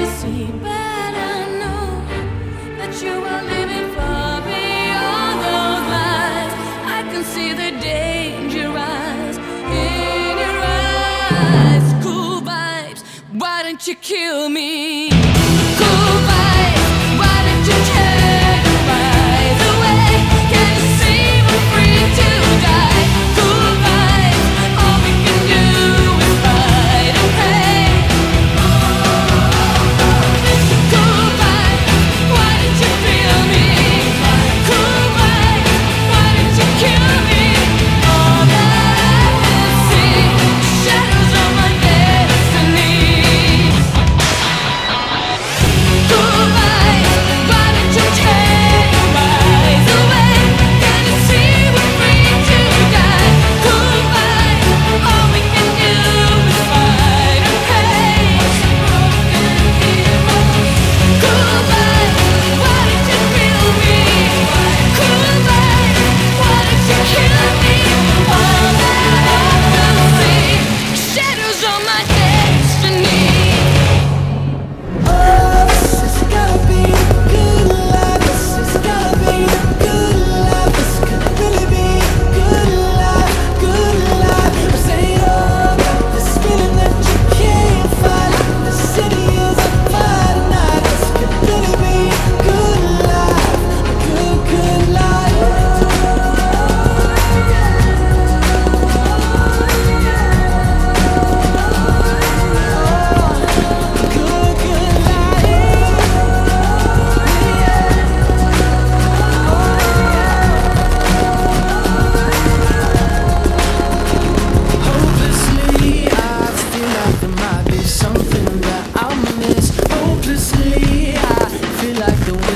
see, but I know that you are living far beyond those lies. I can see the danger eyes in your eyes. Cool vibes, why don't you kill me? Cool vibes, why don't you turn your eyes away? Can you see we're free to die? Cool vibes, all we can do is fight and pray. Cool vibes, why don't you feel me? Cool vibes, why don't you kill me? All that I can see, shadows of my destiny. Cool vibes, why don't you turn your eyes away? Can you see we're free to die? Cool vibes, all we can do is fight and pray. Cool vibes, why don't you feel me? Cool vibes, why don't you kill me? All that I can see, shadows on my destiny. Oh, this has gotta be good life. This has gotta be good life. This could really be good life, good life. I'm saying, oh, got this feeling that you can't fight. The city is on fire tonight. This could really be good life, good, good life. Good, good Hopelessly, I feel like there might be something that I miss. Hopelessly, I feel like the wind